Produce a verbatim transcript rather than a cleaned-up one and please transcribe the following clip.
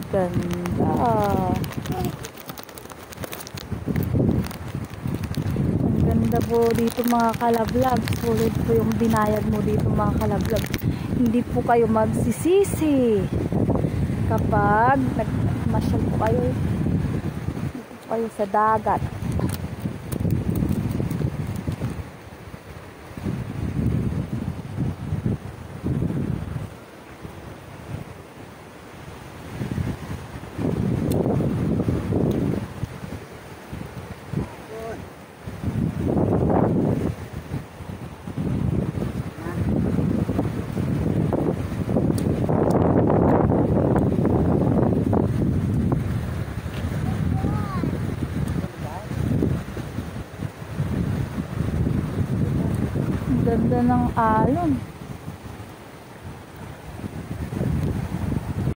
Ganda. Ang ganda po dito mga kalablag. Sulit po yung binayad mo dito mga kalablag. Hindi po kayo magsisisi kapag nagmasyal po kayo dito po kayo sa dagat. Ganda ng alon.